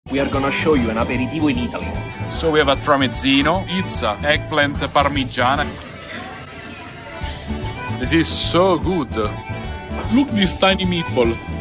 We are gonna show you an aperitivo in Italy. So we have a tramezzino, pizza, eggplant parmigiana. This is so good. Look this tiny meatball.